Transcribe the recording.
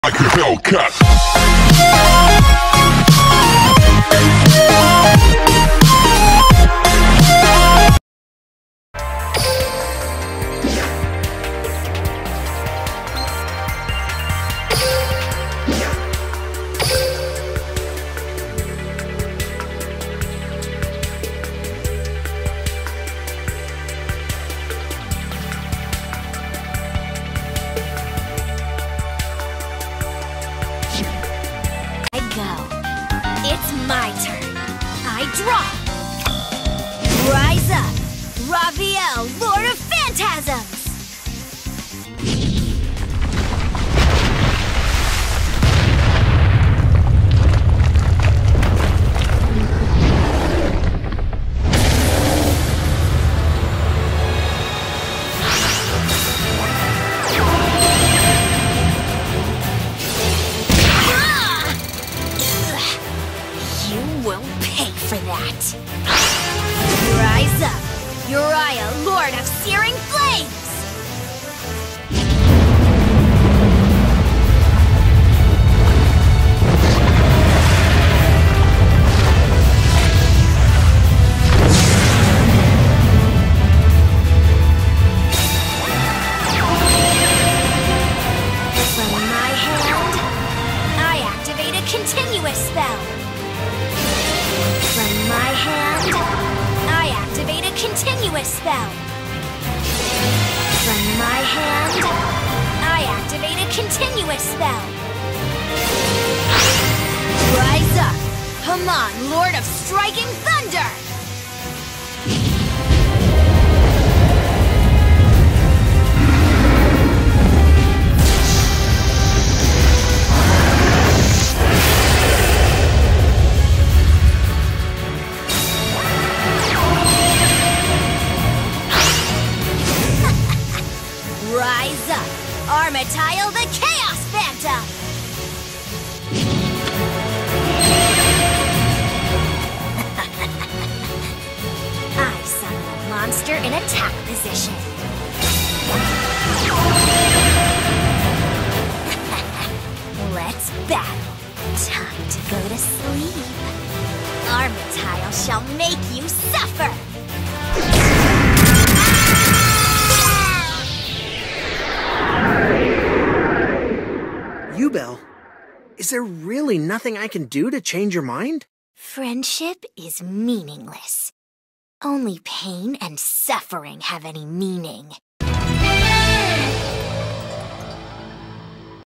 Like a Hellcat. It's my turn. I draw. Rise up, Raphael, Lord of Phantasms! For that. Rise up, Uriah, Lord of Searing Flames! From my hand, I activate a continuous spell. From my hand, I activate a continuous spell. From my hand, I activate a continuous spell. Rise up, Haman, Lord of Striking Thunder! Rise up, Armityle the Chaos Phantom! I summon a monster in attack position. Let's battle. Time to go to sleep. Armityle shall make you suffer! Yubel, is there really nothing I can do to change your mind? Friendship is meaningless. Only pain and suffering have any meaning.